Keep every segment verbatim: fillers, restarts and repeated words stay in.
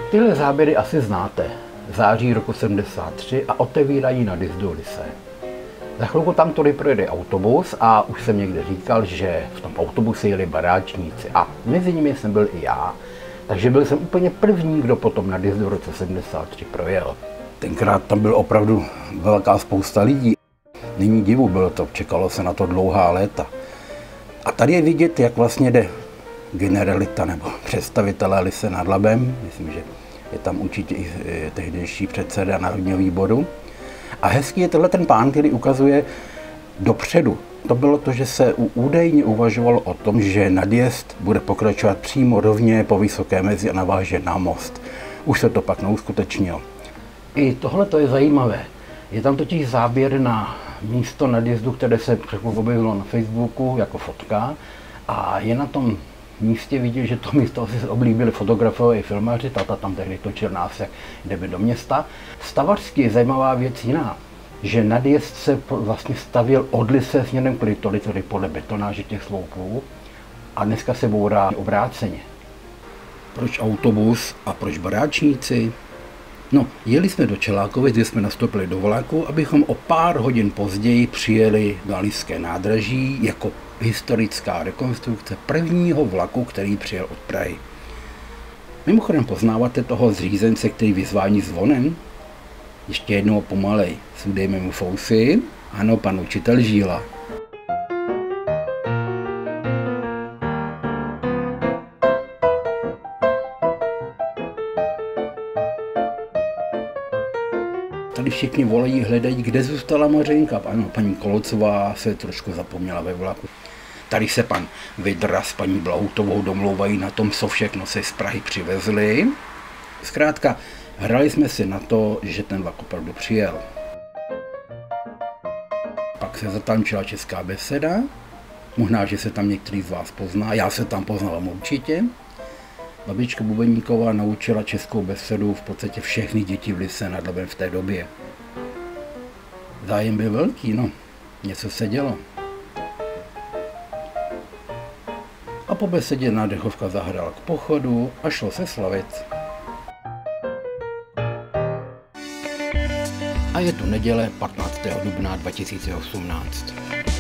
Tyhle záběry asi znáte. Září roku sedmdesát tři a otevírají nadjezdu Lysé. Za chvilku tam tudy projede autobus a už jsem někde říkal, že v tom autobuse jeli baráčníci a mezi nimi jsem byl i já. Takže byl jsem úplně první, kdo potom nadjezdu v roce sedmdesát tři projel. Tenkrát tam byl opravdu velká spousta lidí. Není divu, bylo to, čekalo se na to dlouhá léta. A tady je vidět, jak vlastně jde generalita nebo představitelé Lysé nad Labem. Myslím, že je tam určitě i tehdejší předseda Národního výboru. A hezký je tenhle ten pán, který ukazuje dopředu. To bylo to, že se údajně uvažovalo o tom, že nadjezd bude pokračovat přímo rovně po Vysoké Mezi a naváže na most. Už se to pak neuskutečnilo. I tohle to je zajímavé. Je tam totiž záběr na místo nadjezdu, které se objevilo na Facebooku jako fotka. A je na tom místě vidět, že to místo si oblíbili fotografové i filmaři, tata tam tehdy točil nás, jak jdeme do města. Stavařsky je zajímavá věc jiná, že nadjezd se vlastně stavěl od Lysé směrem k Litoli, tedy podle betonáže těch sloupů, a dneska se bourá obráceně. Proč autobus a proč baráčníci? No, jeli jsme do Čelákovic, kde jsme nastoupili do vlaku, abychom o pár hodin později přijeli na Lyské nádraží jako historická rekonstrukce prvního vlaku, který přijel od Prahy. Mimochodem poznáváte toho zřízence, který vyzvání zvonem? Ještě jednou pomalej, sudejme mu fousy. Ano, pan učitel Žíla. Tady všichni volají, hledají, kde zůstala Mařenka. Ano, paní Kolocová se trošku zapomněla ve vlaku. Tady se pan Vidra s paní Blautovou domlouvají na tom, co všechno se z Prahy přivezli. Zkrátka, hrali jsme si na to, že ten vlak opravdu přijel. Pak se zatančila česká beseda. Možná, že se tam některý z vás pozná. Já se tam poznal určitě. Babička Bubeníková naučila českou besedu v podstatě všechny děti v Lysé nad Labem v té době. Zájem byl velký, no. Něco se dělo. A po besedě nádechovka zahrála k pochodu a šlo se slavit. A je to neděle patnáctého dubna dva tisíce osmnáct.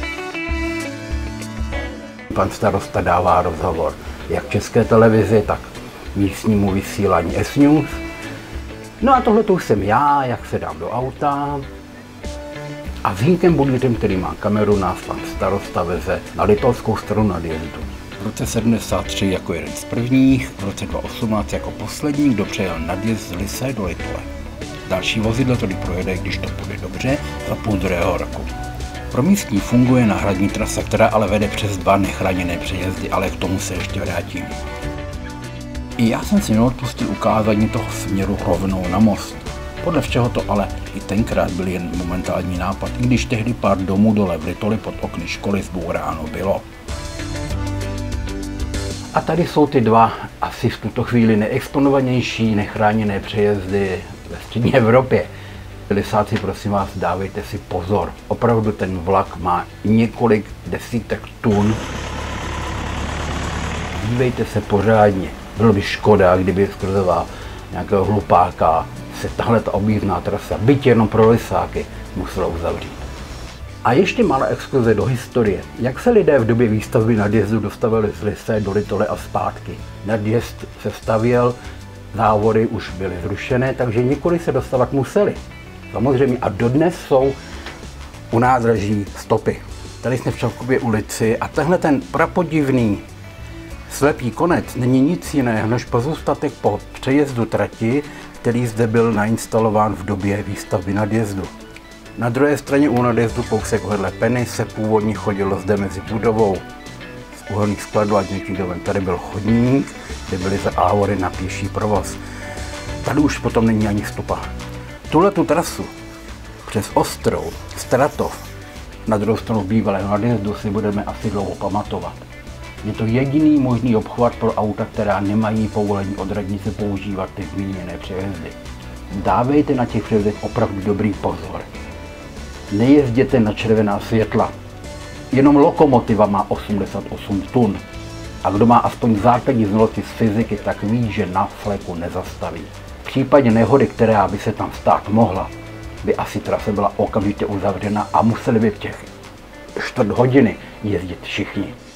Pan starosta dává rozhovor jak v České televizi, tak místnímu vysílání S News. No a tohle už jsem já, jak se dám do auta. A s Hínkem Budlířem, který má kameru, nás pan starosta veze na litovskou stranu nadjezdu. V roce sedmdesát tři jako jeden z prvních, v roce dva tisíce osmnáct jako poslední, kdo přejel nadjezd z Lysé do Litole. Další vozidlo tady projede, když to půjde dobře, za půl druhého roku. Pro místní funguje náhradní trasa, která ale vede přes dva nechráněné přejezdy, ale k tomu se ještě vrátím. I já jsem si neodpustil ukázání toho směru rovnou na most. Podle všeho to ale i tenkrát byl jen momentální nápad, i když tehdy pár domů dole v Litoli pod okny školy zbouráno bylo. A tady jsou ty dva asi v tuto chvíli nejexponovanější nechráněné přejezdy ve střední Evropě. Lysáci, prosím vás, dávejte si pozor. Opravdu ten vlak má několik desítek tun. Dívejte se pořádně. Bylo by škoda, kdyby skrze nějakého hlupáka se tahle ta objízdná trasa, byť jenom pro lysáky, musela uzavřít. A ještě malá exkurze do historie. Jak se lidé v době výstavby nadjezdu dostavili z Lysé do Litole a zpátky? Nadjezd se stavěl, závody už byly zrušené, takže několik se dostavat museli. Samozřejmě a dodnes jsou u nádraží stopy. Tady jsme v Čalkově ulici a tenhle ten prapodivný slepý konec není nic jiného než pozůstatek po přejezdu trati, který zde byl nainstalován v době výstavby nadjezdu. Na druhé straně u nadjezdu kousek vedle Penny se původně chodilo zde mezi budovou z uhelných skladů a tím domem. Tady byl chodník, kde byly závory na pěší provoz. Tady už potom není ani stopa. Tuhle tu trasu přes Ostrou, Stratov, na druhou stranu bývalého nadjezdu si budeme asi dlouho pamatovat. Je to jediný možný obchvat pro auta, která nemají povolení od radnice používat ty zmíněné přejezdy. Dávejte na těch přejezdech opravdu dobrý pozor. Nejezděte na červená světla. Jenom lokomotiva má osmdesát osm tun. A kdo má aspoň základní znalosti z fyziky, tak ví, že na fleku nezastaví. V případě nehody, která by se tam stát mohla, by asi trasa byla okamžitě uzavřena a museli by v těch čtvrt hodiny jezdit všichni.